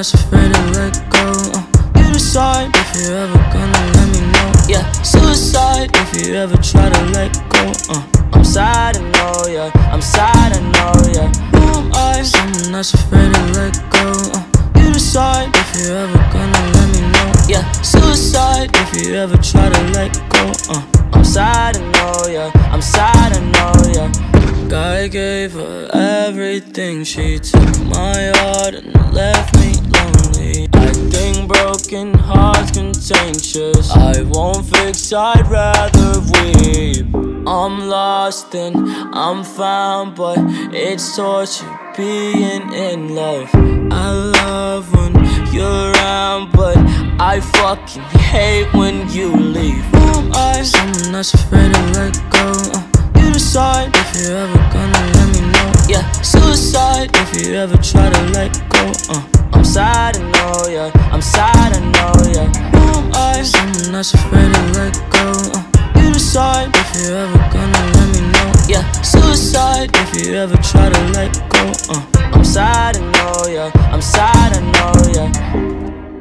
not afraid to let go. You decide if you're ever gonna let me know. Yeah, suicide if you ever try to let go. I'm sad, I know, yeah. I'm sad, I know, yeah. Who am I? Someone that's afraid to let go. You decide if you're ever gonna let me know. Yeah, suicide if you ever try to let go. I'm sad, I know, yeah. I'm sad, I know, yeah. I gave her everything. She took my heart and left me lonely. I think broken hearts contagious. I won't fix, I'd rather weep. I'm lost and I'm found, but it's torture being in love. I love when you're around, but I fucking hate when you leave. Who am I? Someone that's afraid to let go. You decide if you're ever gonna let me know. Yeah, suicide if you ever try to let go. I'm sad, I know, yeah. I'm sad, I know, yeah. Who am I? Someone that's afraid to let go. You decide if you're ever gonna let me know. Yeah, suicide if you ever try to let go. I'm sad, I know, yeah. I'm sad, I know, yeah.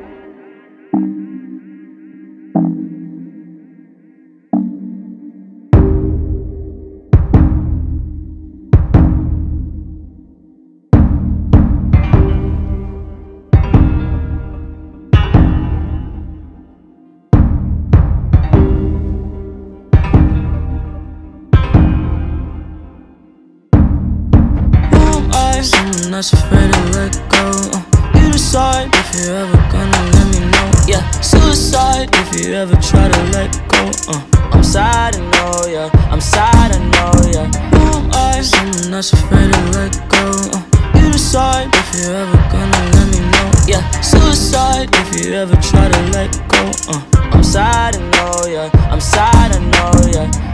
Someone that's afraid to let go. You decide if you're ever gonna let me know. Yeah, suicide if you ever try to let go. I'm sad, I know, yeah. I'm sad, I know, yeah. Who am I? Someone that's afraid to let go. You decide if you're ever gonna let me know. Yeah, suicide if you ever try to let go. I'm sad, I know, yeah. I'm sad, I know, yeah.